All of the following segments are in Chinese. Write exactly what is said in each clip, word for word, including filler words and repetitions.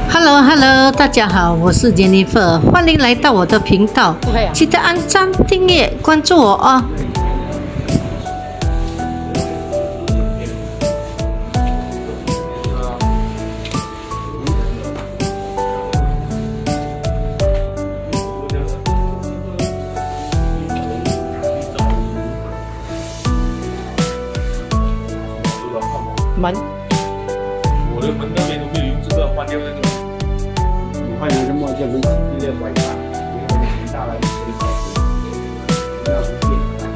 Hello Hello， 大家好，我是 Jennifer， 欢迎来到我的频道，记得按赞、订阅、关注我哦。门， 我的门那边都没有用这个，换掉那个。 你换成什么叫门系列拐杖？因为我们很大的一个小时，要不变。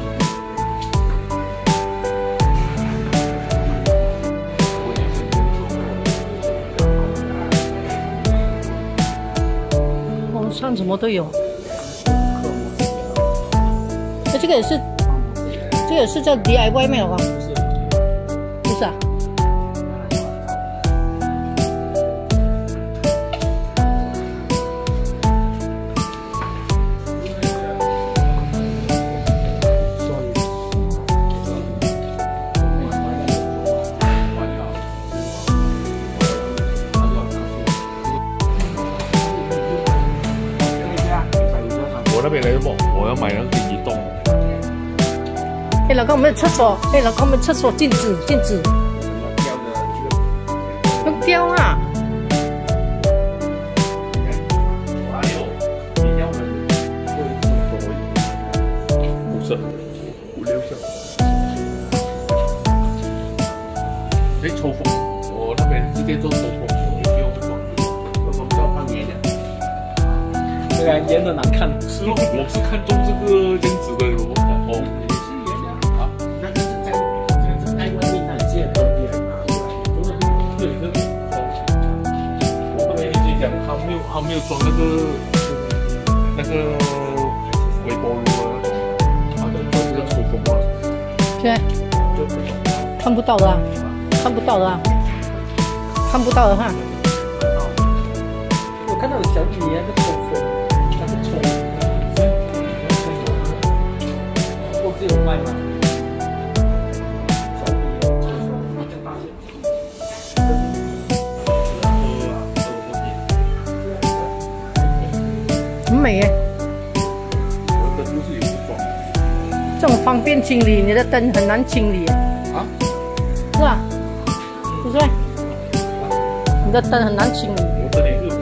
网上什么都有。哎，这个也是，这个也是叫 D I Y 没有啊？不是啊。 我那边来不？我要买那个移动。 哎，老公，我们的厕所，哎，老公，我们厕所镜子，镜子，用雕啊。 还有，你要的五色，五六色。可以抽风，我那边直接做抽风，我就不用装，我们不要放盐的。 这个腌的难看。 是咯，我是看中这个样子的萝卜哦。 也是腌的啊，那个是在这个是在外面那些东西很麻烦。 对，这个哦，我跟你讲，他没有他没有装那个那个微波炉啊，他的装这个抽风啊。 现在看不到的啊，看不到的啊，看不到的哈。 我看到有小米那个抽风。有卖吗？ 很美耶！ 我的灯是也是装的。 这种方便清理，你的灯很难清理啊？ 是吧？不是？你的灯很难清理。 我这里是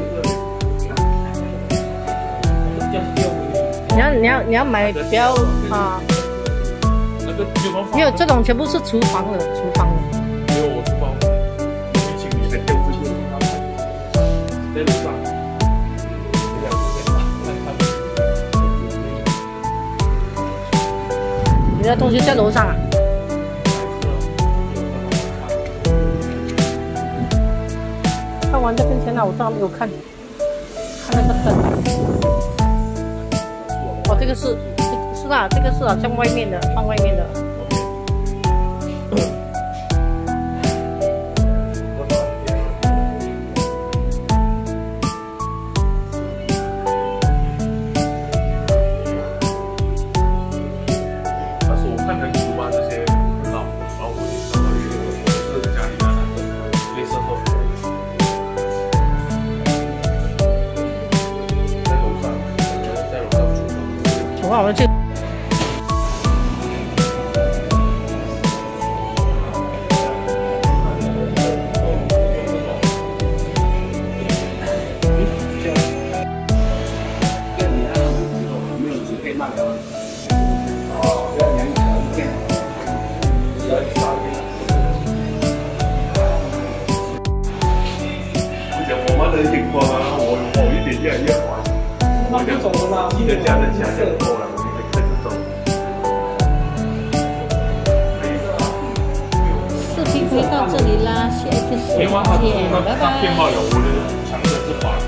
你要你要你要买比较啊。没有，这种全部是厨房的，厨房的。 没有，我厨房没清理，在丢这个，在楼上。 你的东西在楼上啊？看完这边先啊，我正好没有看，看那个灯。哦，这个是。是啊，这个是好像外面的，放外面的。 但是我看很熟吧，这些老老虎找到一个是家里的那个类似后，在楼上，在楼上厨房。 厨房我们去。 我们的情况啊，我我一点越来越缓，我就走了吗？记得加的加就多了，你们开始走。 视频就到这里啦，下一个视频见，拜拜。 骗爆了，我的强的是把。